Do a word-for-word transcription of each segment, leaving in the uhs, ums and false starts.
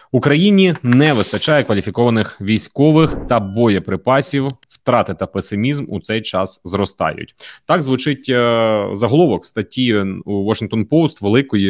Україні не вистачає кваліфікованих військових та боєприпасів. Втрати та песимізм у цей час зростають. Так звучить е, заголовок статті у Washington Post великої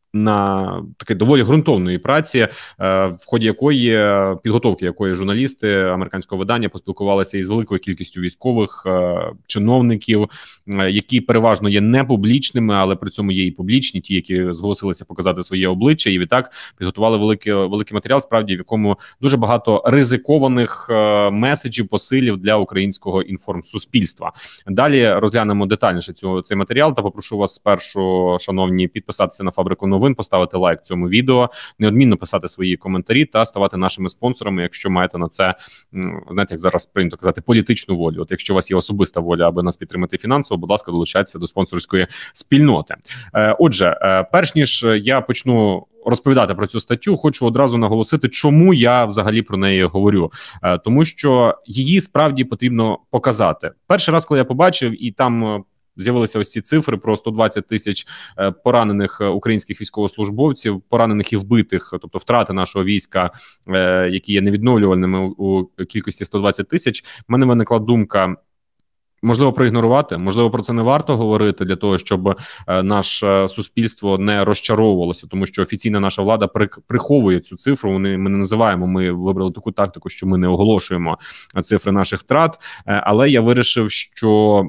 на таке доволі ґрунтовної праці, е, в ході якої підготовки якої журналісти американського видання поспілкувалися із великою кількістю військових е, чиновників, е, які переважно є не публічними, але при цьому є і публічні, ті, які зголосилися показати своє обличчя, і відтак підготували великий, великий матеріал, справді в якому дуже багато ризикованих е, меседжів, посилів для українського інформсуспільства. Далі розглянемо детальніше цю, цей матеріал та попрошу вас спершу, шановні, підписатися на Фабрику новин, поставити лайк цьому відео, неодмінно писати свої коментарі та ставати нашими спонсорами, якщо маєте на це, знаєте, як зараз прийнято казати, політичну волю. От якщо у вас є особиста воля, аби нас підтримати фінансово, будь ласка, долучайтеся до спонсорської спільноти. Отже, перш ніж я почну розповідати про цю статтю, хочу одразу наголосити, чому я взагалі про неї говорю. Тому що її справді потрібно показати. Перший раз, коли я побачив, і там з'явилися ось ці цифри про сто двадцять тисяч поранених українських військовослужбовців, поранених і вбитих, тобто втрати нашого війська, які є невідновлювальними у кількості сто двадцять тисяч. В мене виникла думка, можливо, проігнорувати, можливо, про це не варто говорити для того, щоб е, наше суспільство не розчаровувалося, тому що офіційна наша влада при, приховує цю цифру, вони, ми не називаємо, ми вибрали таку тактику, що ми не оголошуємо цифри наших втрат, е, але я вирішив, що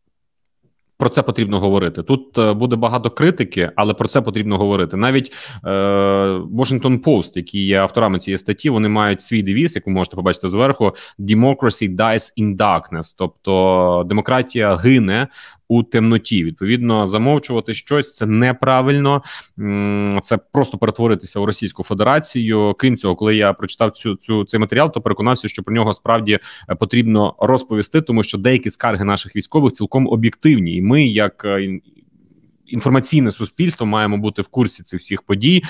про це потрібно говорити. Тут е, буде багато критики, але про це потрібно говорити. Навіть е, Washington Post, які є авторами цієї статті, вони мають свій девіз, як ви можете побачити зверху, «Democracy dies in darkness», тобто демократія гине у темноті. Відповідно, замовчувати щось – це неправильно, це просто перетворитися у Російську Федерацію. Крім цього, коли я прочитав цю, цю, цей матеріал, то переконався, що про нього справді потрібно розповісти, тому що деякі скарги наших військових цілком об'єктивні. І ми, як інформаційне суспільство, маємо бути в курсі цих всіх подій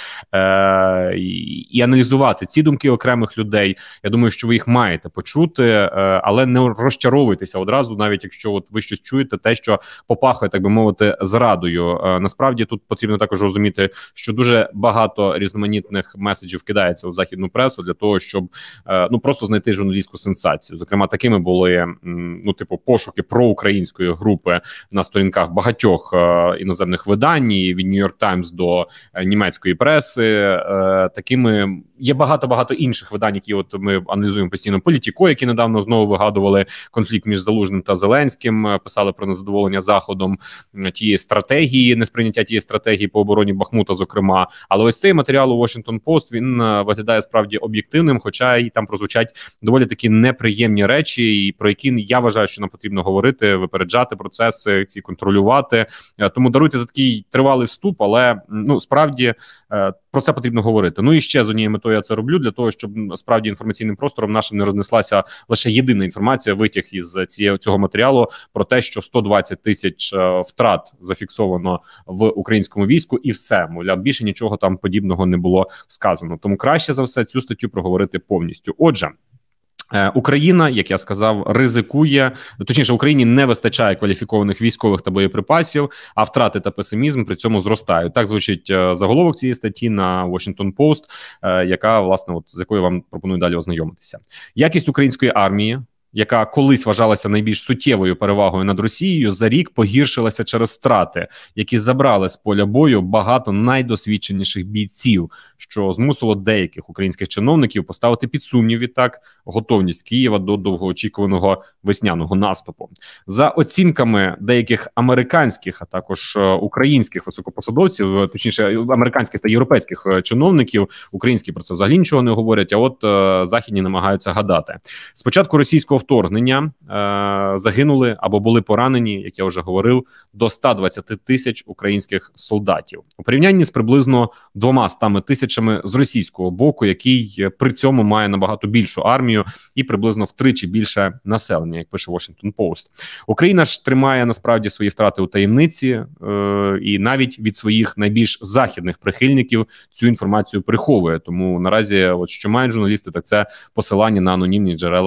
е- і, і аналізувати ці думки окремих людей. Я думаю, що ви їх маєте почути, е- але не розчаровуйтеся одразу, навіть якщо от ви щось чуєте, те, що попахує, так би мовити, зрадою. Е- насправді тут потрібно також розуміти, що дуже багато різноманітних меседжів кидається у західну пресу для того, щоб е- ну просто знайти журналістську сенсацію. Зокрема, такими були м- ну типу пошуки проукраїнської групи на сторінках багатьох е- іноземних видань, від New York Times до е, німецької преси. Е, такими є багато-багато інших видань, які от ми аналізуємо постійно. Політіко, які недавно знову вигадували конфлікт між Залужним та Зеленським, писали про незадоволення Заходом тієї стратегії, несприйняття тієї стратегії по обороні Бахмута, зокрема. Але ось цей матеріал у Washington Post, він е, виглядає справді об'єктивним, хоча і там прозвучать доволі такі неприємні речі, і про які я вважаю, що нам потрібно говорити, випереджати процеси, ці контролювати. Е, тому даруйте за такий тривалий вступ, але ну справді е, про це потрібно говорити. Ну і ще з однією метою я це роблю, для того, щоб справді інформаційним простором нашим не рознеслася лише єдина інформація, витяг із цієї, цього матеріалу про те, що сто двадцять тисяч е, втрат зафіксовано в українському війську і все, мовляв, більше нічого там подібного не було сказано. Тому краще за все цю статтю проговорити повністю. Отже, Україна, як я сказав, ризикує, точніше, Україні не вистачає кваліфікованих військових та боєприпасів, а втрати та песимізм при цьому зростають. Так звучить заголовок цієї статті на Washington Post, яка, власне, от, з якою вам пропоную далі ознайомитися. Якість української армії, яка колись вважалася найбільш суттєвою перевагою над Росією, за рік погіршилася через втрати, які забрали з поля бою багато найдосвідченіших бійців, що змусило деяких українських чиновників поставити під сумнів відтак готовність Києва до довгоочікуваного весняного наступу. За оцінками деяких американських, а також українських високопосадовців, точніше американських та європейських чиновників, українські про це взагалі нічого не говорять, а от е, західні намагаються гадати. Спочатку російського вторгнення е, загинули або були поранені, як я вже говорив, до ста двадцяти тисяч українських солдатів. У порівнянні з приблизно двома тисячами з російського боку, який при цьому має набагато більшу армію і приблизно втричі більше населення, як пише Washington Post. Україна ж тримає насправді свої втрати у таємниці е, і навіть від своїх найбільш західних прихильників цю інформацію приховує. Тому наразі, от що мають журналісти, так це посилання на анонімні джерела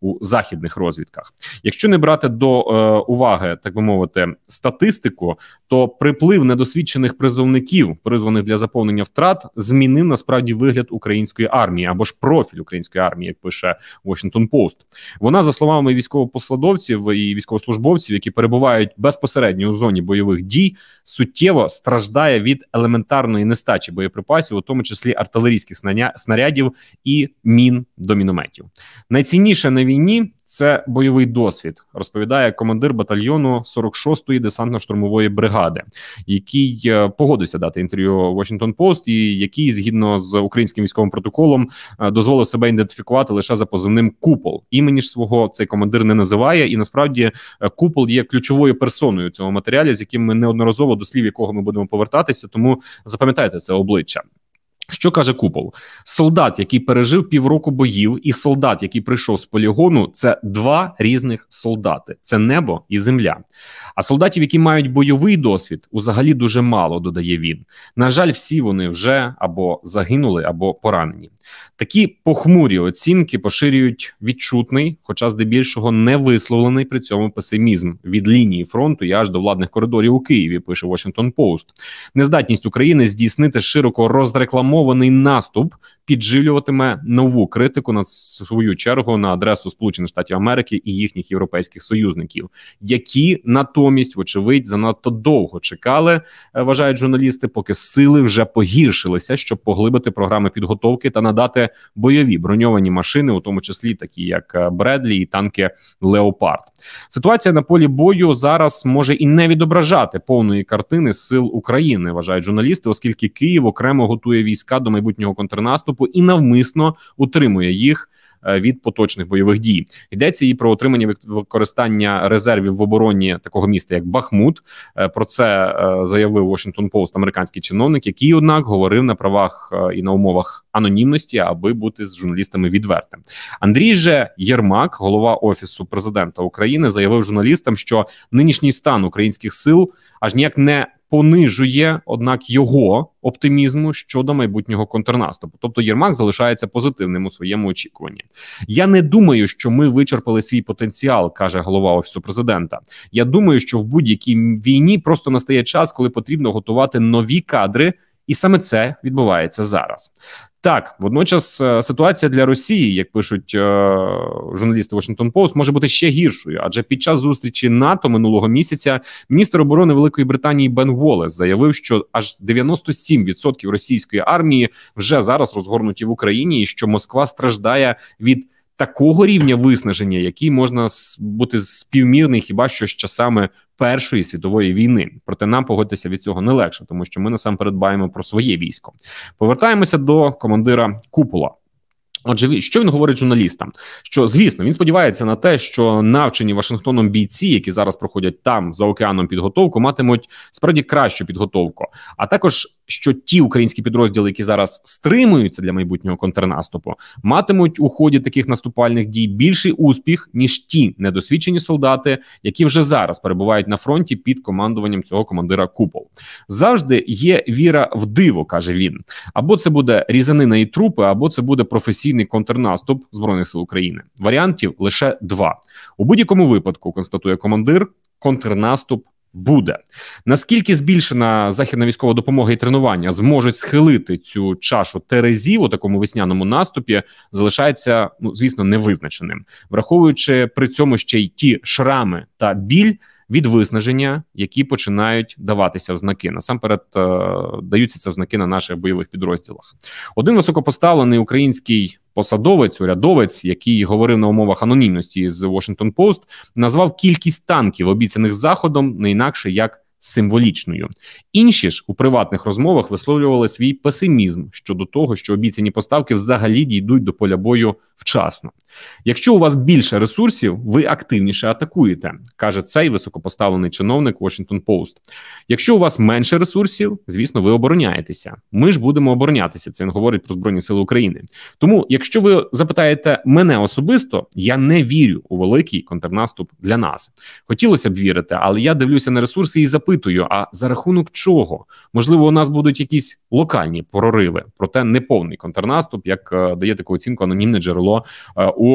у західних розвідках. Якщо не брати до е, уваги, так би мовити, статистику, то приплив недосвідчених призовників, призваних для заповнення втрат, змінив насправді вигляд української армії або ж профіль української армії, як пише Washington Post. Вона, за словами військовопосадовців і військовослужбовців, які перебувають безпосередньо у зоні бойових дій, суттєво страждає від елементарної нестачі боєприпасів, у тому числі артилерійських снарядів і мін до мінометів. Найцінніше на війні – це бойовий досвід, розповідає командир батальйону сорок шостої десантно-штурмової бригади, який е, погодився дати інтерв'ю Washington Post і який, згідно з українським військовим протоколом, е, дозволив себе ідентифікувати лише за позивним «Купол». Імені ж свого цей командир не називає, і насправді е, «Купол» є ключовою персоною цього матеріалі, з яким ми неодноразово, до слів якого ми будемо повертатися, тому запам'ятайте це обличчя. Що каже Купол? Солдат, який пережив півроку боїв, і солдат, який прийшов з полігону, це два різних солдати. Це небо і земля. А солдатів, які мають бойовий досвід, взагалі дуже мало, додає він. На жаль, всі вони вже або загинули, або поранені. Такі похмурі оцінки поширюють відчутний, хоча здебільшого не висловлений при цьому песимізм від лінії фронту і аж до владних коридорів у Києві, пише Washington Post. Нездатність України здійснити широко розрекламований наступ підживлюватиме нову критику на свою чергу на адресу Сполучених Штатів Америки і їхніх європейських союзників, які натомість, вочевидь, занадто довго чекали, вважають журналісти, поки сили вже погіршилися, щоб поглибити програми підготовки та надати бойові броньовані машини, у тому числі такі як Бредлі і танки Леопард. Ситуація на полі бою зараз може і не відображати повної картини сил України, вважають журналісти, оскільки Київ окремо готує війська до майбутнього контрнаступу і навмисно утримує їх від поточних бойових дій. Йдеться і про отримання використання резервів в обороні такого міста, як Бахмут. Про це заявив Washington Post американський чиновник, який, однак, говорив на правах і на умовах анонімності, аби бути з журналістами відвертим. Андрій же Єрмак, голова Офісу президента України, заявив журналістам, що нинішній стан українських сил аж ніяк не понижує, однак, його оптимізму щодо майбутнього контрнаступу. Тобто Єрмак залишається позитивним у своєму очікуванні. Я не думаю, що ми вичерпали свій потенціал, каже голова Офісу президента. Я думаю, що в будь-якій війні просто настає час, коли потрібно готувати нові кадри, і саме це відбувається зараз. Так, водночас ситуація для Росії, як пишуть е, журналісти Washington Post, може бути ще гіршою, адже під час зустрічі НАТО минулого місяця міністр оборони Великої Британії Бен Воллес заявив, що аж дев'яносто сім відсотків російської армії вже зараз розгорнуті в Україні, і що Москва страждає від такого рівня виснаження, який можна бути співмірний хіба що з часами Першої світової війни. Проте нам, погодьтеся, від цього не легше, тому що ми насамперед дбаємо про своє військо. Повертаємося до командира Купола. Отже, що він говорить журналістам? Що, звісно, він сподівається на те, що навчені Вашингтоном бійці, які зараз проходять там, за океаном, підготовку, матимуть справді кращу підготовку. А також, що ті українські підрозділи, які зараз стримуються для майбутнього контрнаступу, матимуть у ході таких наступальних дій більший успіх, ніж ті недосвідчені солдати, які вже зараз перебувають на фронті під командуванням цього командира Купол. Завжди є віра в диво, каже він. Або це буде різанина і трупи, або це буде професійний контрнаступ Збройних сил України. Варіантів лише два. У будь-якому випадку, констатує командир, контрнаступ буде. Наскільки збільшена західна військова допомога і тренування зможуть схилити цю чашу терезів у такому весняному наступі, залишається, ну, звісно, невизначеним. Враховуючи при цьому ще й ті шрами та біль від виснаження, які починають даватися в знаки. Насамперед, е, даються це в знаки на наших бойових підрозділах. Один високопоставлений український посадовець, урядовець, який говорив на умовах анонімності з Washington Post, назвав кількість танків, обіцяних Заходом, не інакше як символічною. Інші ж у приватних розмовах висловлювали свій песимізм щодо того, що обіцяні поставки взагалі дійдуть до поля бою вчасно. Якщо у вас більше ресурсів, ви активніше атакуєте, каже цей високопоставлений чиновник Washington Post. Якщо у вас менше ресурсів, звісно, ви обороняєтеся. Ми ж будемо оборонятися, це він говорить про Збройні Сили України. Тому, якщо ви запитаєте мене особисто, я не вірю у великий контрнаступ для нас. Хотілося б вірити, але я дивлюся на ресурси і запитую, а за рахунок чого? Можливо, у нас будуть якісь локальні прориви, проте не повний контрнаступ, як е, дає таку оцінку анонімне джерело е, у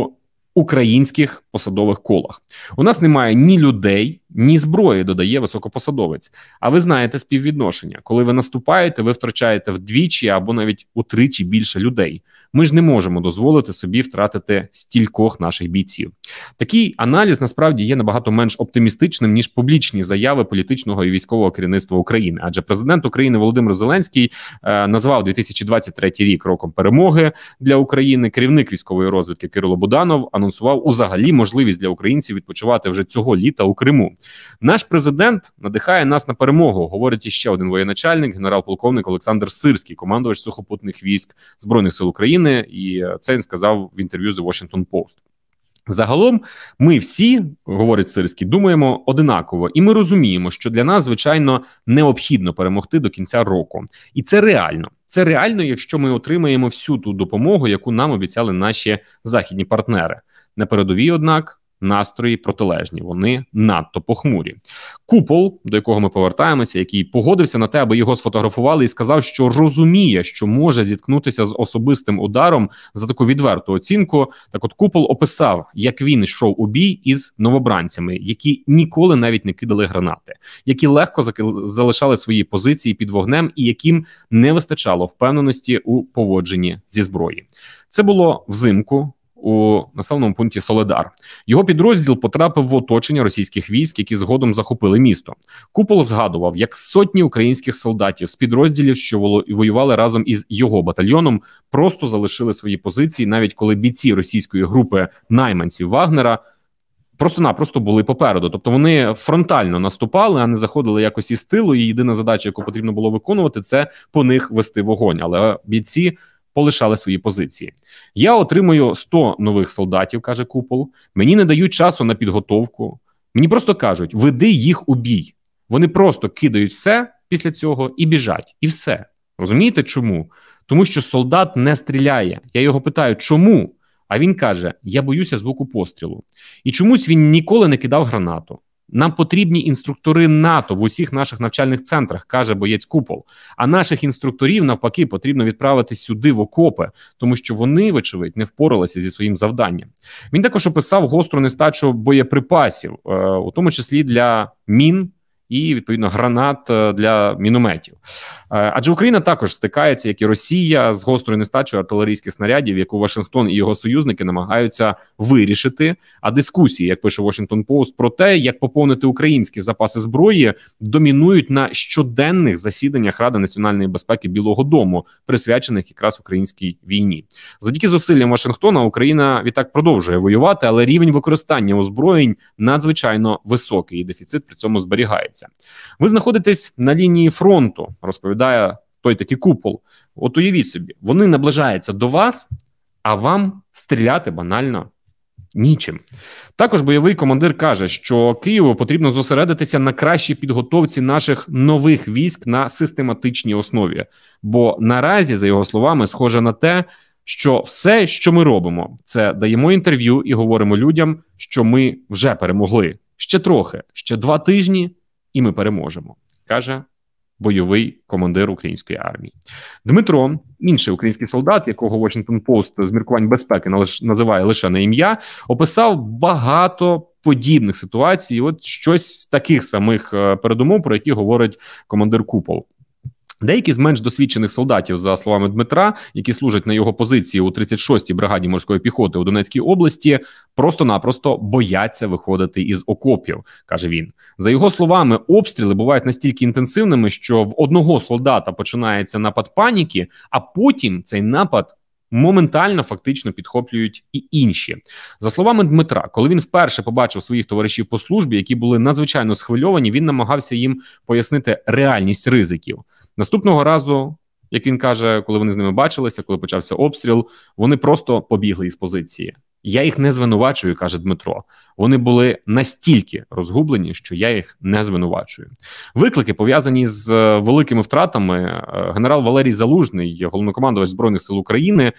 українських посадових колах. У нас немає ні людей, ні зброї, додає високопосадовець. А ви знаєте співвідношення. Коли ви наступаєте, ви втрачаєте вдвічі або навіть утричі більше людей. Ми ж не можемо дозволити собі втратити стількох наших бійців. Такий аналіз насправді є набагато менш оптимістичним, ніж публічні заяви політичного і військового керівництва України. Адже президент України Володимир Зеленський е, назвав дві тисячі двадцять третій рік роком перемоги для України. Керівник військової розвідки Кирило Буданов анонсував узагалі можливість для українців відпочивати вже цього літа у Криму. Наш президент надихає нас на перемогу, говорить іще один воєначальник, генерал-полковник Олександр Сирський, командувач сухопутних військ Збройних сил України, і це він сказав в інтерв'ю The Washington Post. Загалом ми всі, говорить Сирський, думаємо одинаково, і ми розуміємо, що для нас, звичайно, необхідно перемогти до кінця року. І це реально. Це реально, якщо ми отримаємо всю ту допомогу, яку нам обіцяли наші західні партнери. На передовій, однак, настрої протилежні, вони надто похмурі. Купол, до якого ми повертаємося, який погодився на те, аби його сфотографували, і сказав, що розуміє, що може зіткнутися з особистим ударом за таку відверту оцінку. Так от Купол описав, як він йшов у бій із новобранцями, які ніколи навіть не кидали гранати, які легко залишали свої позиції під вогнем і яким не вистачало впевненості у поводженні зі зброї. Це було взимку у населеному пункті Соледар. Його підрозділ потрапив в оточення російських військ, які згодом захопили місто. Купол згадував, як сотні українських солдатів з підрозділів, що воювали разом із його батальйоном, просто залишили свої позиції, навіть коли бійці російської групи найманців Вагнера просто-напросто були попереду. Тобто вони фронтально наступали, а не заходили якось із тилу, і єдина задача, яку потрібно було виконувати, це по них вести вогонь. Але бійці полишали свої позиції. Я отримую сто нових солдатів, каже Купол. Мені не дають часу на підготовку. Мені просто кажуть, веди їх у бій. Вони просто кидають все після цього і біжать. І все. Розумієте чому? Тому що солдат не стріляє. Я його питаю, чому? А він каже, я боюся звуку пострілу. І чомусь він ніколи не кидав гранату. Нам потрібні інструктори НАТО в усіх наших навчальних центрах, каже боєць Купол. А наших інструкторів, навпаки, потрібно відправити сюди в окопи, тому що вони, вочевидь, не впоралися зі своїм завданням. Він також описав гостру нестачу боєприпасів, у тому числі для мін і, відповідно, гранат для мінометів. Адже Україна також стикається, як і Росія, з гострою нестачею артилерійських снарядів, яку Вашингтон і його союзники намагаються вирішити. А дискусії, як пише Washington Post, про те, як поповнити українські запаси зброї, домінують на щоденних засіданнях Ради національної безпеки Білого дому, присвячених якраз українській війні. Завдяки зусиллям Вашингтона Україна відтак продовжує воювати, але рівень використання озброєнь надзвичайно високий, і дефіцит при цьому зберігається. Ви знаходитесь на лінії фронту, розповідає той такий Купол. От уявіть собі, вони наближаються до вас, а вам стріляти банально нічим. Також бойовий командир каже, що Києву потрібно зосередитися на кращій підготовці наших нових військ на систематичній основі. Бо наразі, за його словами, схоже на те, що все, що ми робимо, це даємо інтерв'ю і говоримо людям, що ми вже перемогли. Ще трохи, ще два тижні, і ми переможемо, каже бойовий командир української армії. Дмитро, інший український солдат, якого Washington Post з міркувань безпеки називає лише на ім'я, описав багато подібних ситуацій, от щось з таких самих передумов, про які говорить командир Купол. Деякі з менш досвідчених солдатів, за словами Дмитра, які служать на його позиції у тридцять шостій бригаді морської піхоти у Донецькій області, просто-напросто бояться виходити із окопів, каже він. За його словами, обстріли бувають настільки інтенсивними, що в одного солдата починається напад паніки, а потім цей напад моментально фактично підхоплюють і інші. За словами Дмитра, коли він вперше побачив своїх товаришів по службі, які були надзвичайно схвильовані, він намагався їм пояснити реальність ризиків. Наступного разу, як він каже, коли вони з ними бачилися, коли почався обстріл, вони просто побігли із позиції. Я їх не звинувачую, каже Дмитро. Вони були настільки розгублені, що я їх не звинувачую. Виклики, пов'язані з великими втратами, генерал Валерій Залужний, головнокомандувач Збройних сил України,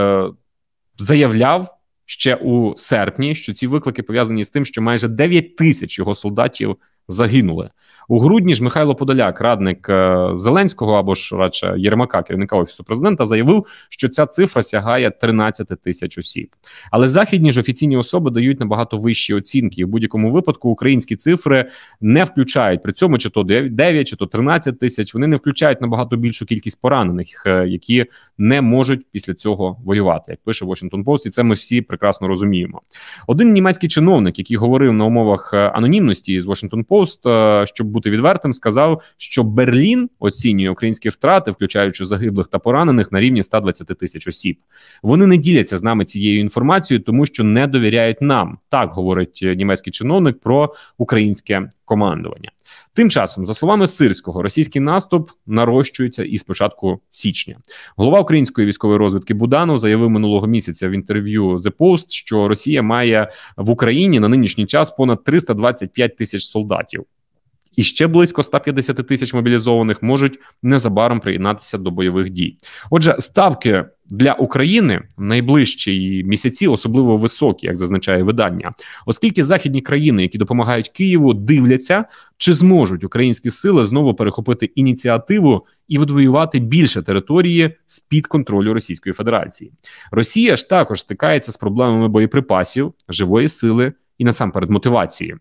заявляв ще у серпні, що ці виклики пов'язані з тим, що майже дев'ять тисяч його солдатів загинули. У грудні ж Михайло Подоляк, радник Зеленського або ж радше Єрмака, керівника Офісу Президента, заявив, що ця цифра сягає тринадцять тисяч осіб. Але західні ж офіційні особи дають набагато вищі оцінки. І в будь-якому випадку українські цифри не включають, при цьому чи то дев'ять, чи то тринадцять тисяч, вони не включають набагато більшу кількість поранених, які не можуть після цього воювати, як пише Washington Post, і це ми всі прекрасно розуміємо. Один німецький чиновник, який говорив на умовах анонімності з Washington Post, щоб бути відвертим, сказав, що Берлін оцінює українські втрати, включаючи загиблих та поранених, на рівні ста двадцяти тисяч осіб. Вони не діляться з нами цією інформацією, тому що не довіряють нам. Так говорить німецький чиновник про українське командування. Тим часом, за словами Сирського, російський наступ нарощується із початку січня. Голова української військової розвідки Буданов заявив минулого місяця в інтерв'ю The Post, що Росія має в Україні на нинішній час понад триста двадцять п'ять тисяч солдатів. І ще близько ста п'ятдесяти тисяч мобілізованих можуть незабаром приєднатися до бойових дій. Отже, ставки для України в найближчі місяці особливо високі, як зазначає видання, оскільки західні країни, які допомагають Києву, дивляться, чи зможуть українські сили знову перехопити ініціативу і відвоювати більше території з-під контролю Російської Федерації. Росія ж також стикається з проблемами боєприпасів, живої сили і насамперед мотивації.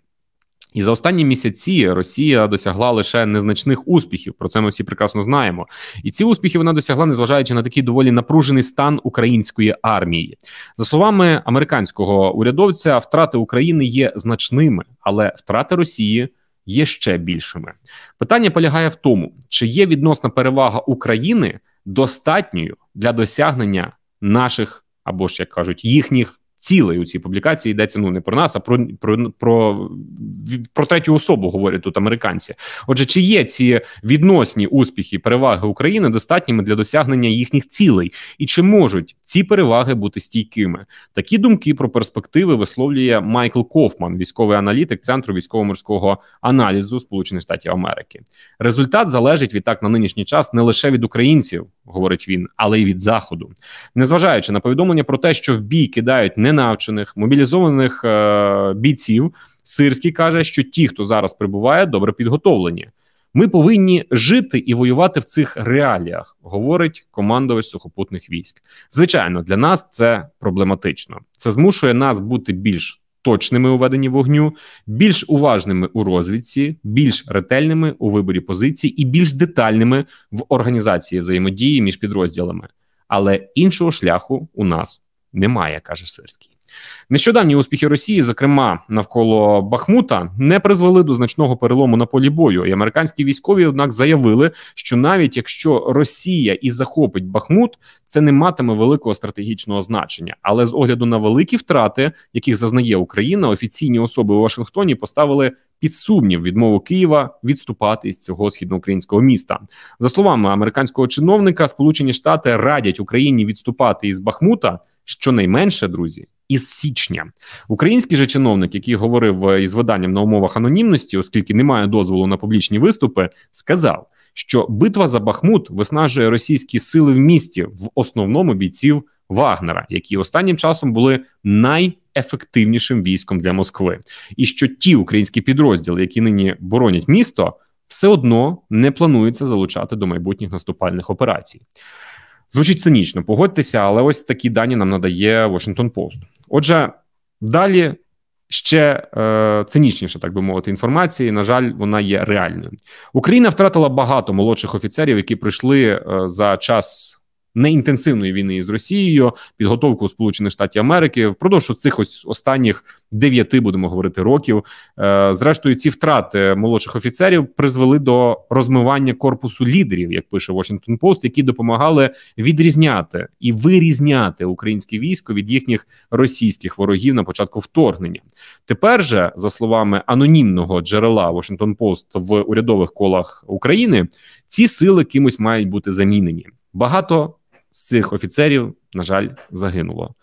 І за останні місяці Росія досягла лише незначних успіхів, про це ми всі прекрасно знаємо. І ці успіхи вона досягла, незважаючи на такий доволі напружений стан української армії. За словами американського урядовця, втрати України є значними, але втрати Росії є ще більшими. Питання полягає в тому, чи є відносна перевага України достатньою для досягнення наших, або ж, як кажуть, їхніх цілей. У цій публікації йдеться ну не про нас, а про, про, про, про третю особу, говорять тут американці. Отже, чи є ці відносні успіхи, переваги України достатніми для досягнення їхніх цілей? І чи можуть ці переваги бути стійкими? Такі думки про перспективи висловлює Майкл Кофман, військовий аналітик Центру військово-морського аналізу Сполучених Штатів Америки. Результат залежить відтак на нинішній час не лише від українців, говорить він, але й від Заходу. Незважаючи на повідомлення про те, що в бій кидають ненавчених, мобілізованих е- бійців, Сирський каже, що ті, хто зараз прибуває, добре підготовлені. Ми повинні жити і воювати в цих реаліях, говорить командувач сухопутних військ. Звичайно, для нас це проблематично. Це змушує нас бути більш точними у веденні вогню, більш уважними у розвідці, більш ретельними у виборі позицій і більш детальними в організації взаємодії між підрозділами. Але іншого шляху у нас немає, каже Сирський. Нещодавні успіхи Росії, зокрема навколо Бахмута, не призвели до значного перелому на полі бою. І американські військові, однак, заявили, що навіть якщо Росія і захопить Бахмут, це не матиме великого стратегічного значення. Але з огляду на великі втрати, яких зазнає Україна, офіційні особи у Вашингтоні поставили під сумнів відмову Києва відступати із цього східноукраїнського міста. За словами американського чиновника, Сполучені Штати радять Україні відступати із Бахмута щонайменше, друзі, із січня. Український же чиновник, який говорив із виданням на умовах анонімності, оскільки немає дозволу на публічні виступи, сказав, що битва за Бахмут виснажує російські сили в місті, в основному бійців Вагнера, які останнім часом були найефективнішим військом для Москви. І що ті українські підрозділи, які нині боронять місто, все одно не планується залучати до майбутніх наступальних операцій. Звучить цинічно, погодьтеся, але ось такі дані нам надає Washington Post. Отже, далі ще е, цинічніше, так би мовити, інформації, на жаль, вона є реальною. Україна втратила багато молодших офіцерів, які прийшли е, за час неінтенсивної війни з Росією, підготовку Сполучених Штатів Америки впродовж цих ось останніх дев'яти, будемо говорити, років. Зрештою, ці втрати молодших офіцерів призвели до розмивання корпусу лідерів, як пише Washington Post, які допомагали відрізняти і вирізняти українське військо від їхніх російських ворогів на початку вторгнення. Тепер же, за словами анонімного джерела Washington Post в урядових колах України, ці сили кимось мають бути замінені. Багато з цих офіцерів, на жаль, загинуло.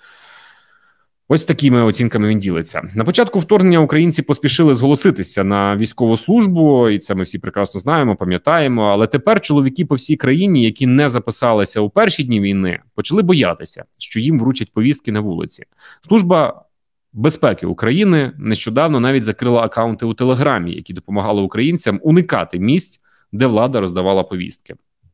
Ось такими оцінками він ділиться. На початку вторгнення українці поспішили зголоситися на військову службу, і це ми всі прекрасно знаємо, пам'ятаємо. Але тепер чоловіки по всій країні, які не записалися у перші дні війни, почали боятися, що їм вручать повістки на вулиці. Служба безпеки України нещодавно навіть закрила акаунти у Телеграмі, які допомагали українцям уникати місць, де влада роздавала повістки.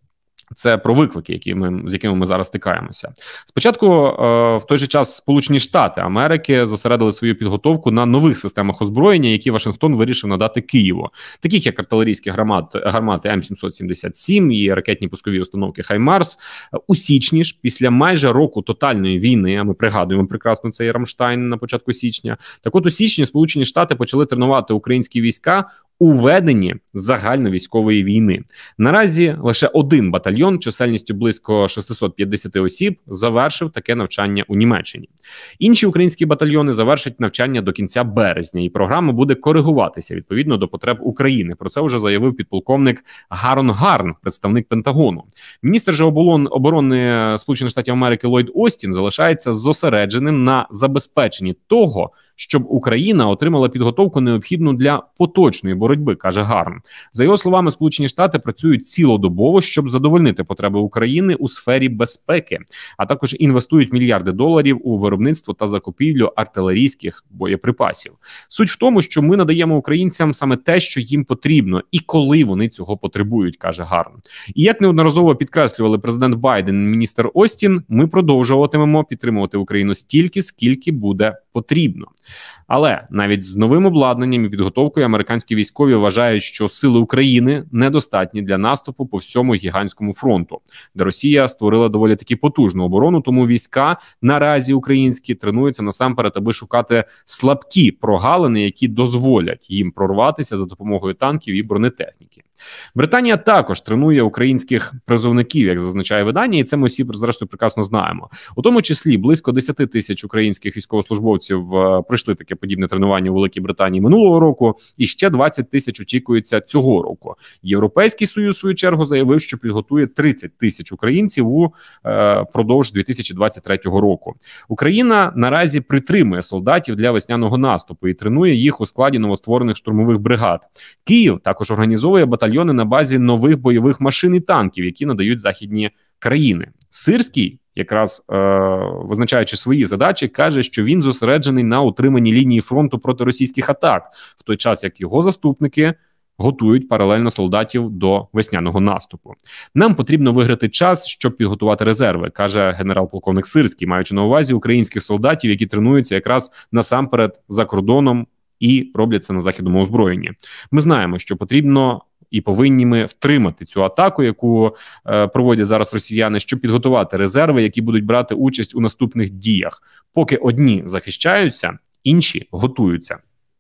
Це про виклики, які ми, з якими ми зараз стикаємося. Спочатку е, в той же час Сполучені Штати Америки зосередили свою підготовку на нових системах озброєння, які Вашингтон вирішив надати Києву, таких як артилерійські гармати, гармати М сімсот сімдесят сім і ракетні пускові установки «Хаймарс». У січні ж, після майже року тотальної війни, а ми пригадуємо прекрасно цей Рамштайн на початку січня, так от у січні Сполучені Штати почали тренувати українські війська у веденні загальновійськової війни. Наразі лише один батальйон чисельністю близько шістсот п'ятдесят осіб завершив таке навчання у Німеччині. Інші українські батальйони завершать навчання до кінця березня, і програма буде коригуватися відповідно до потреб України. Про це вже заявив підполковник Гарон Гарн, представник Пентагону. Міністр же оборони Сполучених Штатів Америки Ллойд Остін залишається зосередженим на забезпеченні того, щоб Україна отримала підготовку необхідну для поточної боротьби, каже Гарн. За його словами, Сполучені Штати працюють цілодобово, щоб задовольнити потреби України у сфері безпеки, а також інвестують мільярди доларів у виробництво та закупівлю артилерійських боєприпасів. Суть в тому, що ми надаємо українцям саме те, що їм потрібно, і коли вони цього потребують, каже Гарн. І як неодноразово підкреслювали президент Байден і міністр Остін, ми продовжуватимемо підтримувати Україну стільки, скільки буде потрібно. Але навіть з новим обладнанням і підготовкою американські військові вважають, що сили України недостатні для наступу по всьому гігантському фронту, де Росія створила доволі таки потужну оборону, тому війська наразі українські тренуються насамперед, аби шукати слабкі прогалини, які дозволять їм прорватися за допомогою танків і бронетехніки. Британія також тренує українських призовників, як зазначає видання, і це ми всі, зрештою, прекрасно знаємо. У тому числі близько десять тисяч українських військовослужбовців е, пройшли таке подібне тренування у Великій Британії минулого року, і ще двадцять тисяч очікується цього року. Європейський Союз, в свою чергу, заявив, що підготує тридцять тисяч українців у е, продовж дві тисячі двадцять третього року. Україна наразі притримує солдатів для весняного наступу і тренує їх у складі новостворених штурмових бригад. Київ також організовує батальйони на базі нових бойових машин і танків, які надають західні країни. Сирський, якраз е, визначаючи свої задачі, каже, що він зосереджений на утриманні лінії фронту проти російських атак, в той час як його заступники готують паралельно солдатів до весняного наступу. Нам потрібно виграти час, щоб підготувати резерви, каже генерал-полковник Сирський, маючи на увазі українських солдатів, які тренуються якраз насамперед за кордоном і роблять це на західному озброєнні. Ми знаємо, що потрібно і повинні ми втримати цю атаку, яку е, проводять зараз росіяни, щоб підготувати резерви, які будуть брати участь у наступних діях. Поки одні захищаються, інші готуються.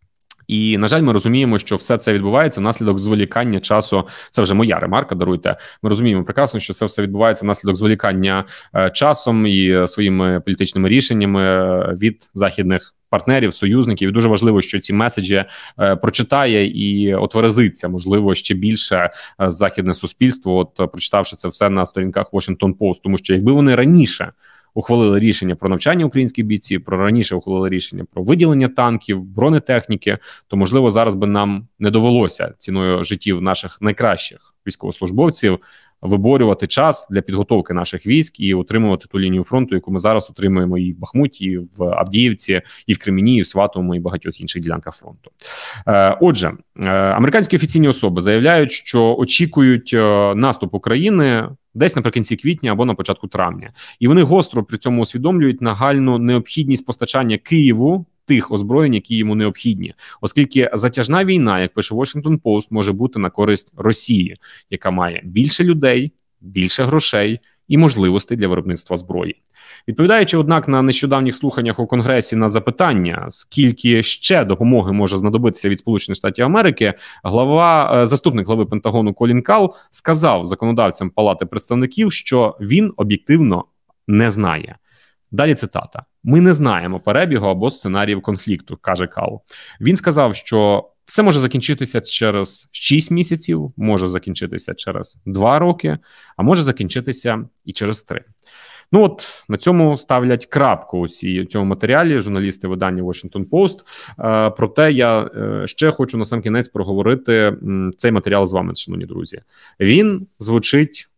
І, на жаль, ми розуміємо, що все це відбувається внаслідок зволікання часу. Це вже моя ремарка, даруйте. Ми розуміємо прекрасно, що це все відбувається внаслідок зволікання е, часом і своїми політичними рішеннями від західних партнерів, союзників. І дуже важливо, що ці меседжі е, прочитає і отверезиться, можливо, ще більше е, західне суспільство, от прочитавши це все на сторінках Washington Post. Тому що якби вони раніше ухвалили рішення про навчання українських бійців, про раніше ухвалили рішення про виділення танків, бронетехніки, то, можливо, зараз би нам не довелося ціною життів наших найкращих військовослужбовців виборювати час для підготовки наших військ і отримувати ту лінію фронту, яку ми зараз отримуємо і в Бахмуті, і в Авдіївці, і в Кремені, і в Сватовому, і багатьох інших ділянках фронту. Е, отже, е, американські офіційні особи заявляють, що очікують е, наступ України десь наприкінці квітня або на початку травня. І вони гостро при цьому усвідомлюють нагальну необхідність постачання Києву тих озброєнь, які йому необхідні, оскільки затяжна війна, як пише Washington Post, може бути на користь Росії, яка має більше людей, більше грошей і можливостей для виробництва зброї. Відповідаючи, однак, на нещодавніх слуханнях у Конгресі на запитання, скільки ще допомоги може знадобитися від Сполучених Штатів Америки, глава, заступник глави Пентагону Колін Кал сказав законодавцям Палати представників, що він об'єктивно не знає. Далі цитата. «Ми не знаємо перебігу або сценаріїв конфлікту», каже Кал. Він сказав, що все може закінчитися через шість місяців, може закінчитися через два роки, а може закінчитися і через три. Ну от, на цьому ставлять крапку у цьому матеріалі журналісти видання Washington Post. Е, проте я е, ще хочу на сам кінець проговорити м, цей матеріал з вами, шановні друзі. Він звучить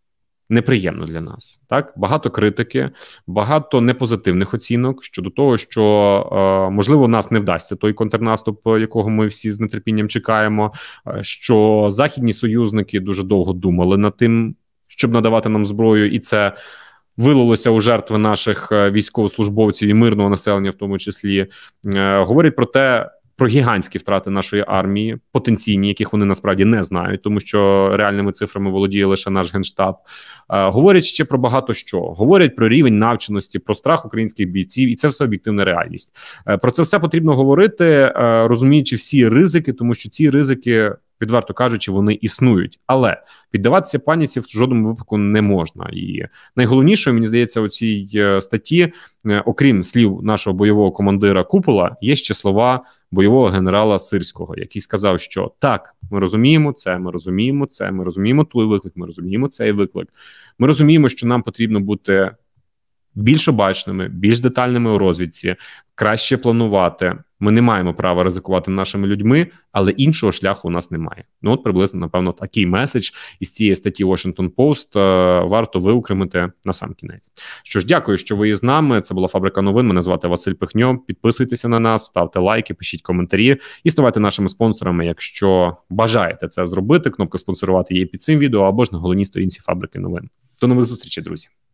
неприємно для нас. Так, багато критики, багато непозитивних оцінок щодо того, що е, можливо нас не вдасться той контрнаступ, якого ми всі з нетерпінням чекаємо. е, Що західні союзники дуже довго думали над тим, щоб надавати нам зброю, і це вилилося у жертви наших військовослужбовців і мирного населення, в тому числі. Е, говорять про те, про гігантські втрати нашої армії, потенційні, яких вони насправді не знають, тому що реальними цифрами володіє лише наш Генштаб. Е, говорять ще про багато що. Говорять про рівень навченості, про страх українських бійців, і це все об'єктивна реальність. Е, про це все потрібно говорити, е, розуміючи всі ризики, тому що ці ризики, відверто кажучи, вони існують. Але піддаватися паніці в жодному випадку не можна. І найголовніше, мені здається, у цій статті, окрім слів нашого бойового командира Купола, є ще слова бойового генерала Сирського, який сказав, що так, ми розуміємо це, ми розуміємо це, ми розуміємо той виклик, ми розуміємо цей виклик. Ми розуміємо, що нам потрібно бути більш обачними, більш детальними у розвідці, краще планувати. Ми не маємо права ризикувати нашими людьми, але іншого шляху у нас немає. Ну от приблизно, напевно, такий меседж із цієї статті Washington Post е, варто виокремити на сам кінець. Що ж, дякую, що ви є з нами. Це була Фабрика новин. Мене звати Василь Пихньо. Підписуйтеся на нас, ставте лайки, пишіть коментарі і ставайте нашими спонсорами, якщо бажаєте це зробити. Кнопка спонсорувати є під цим відео або ж на головній сторінці Фабрики новин. До нових зустрічей, друзі.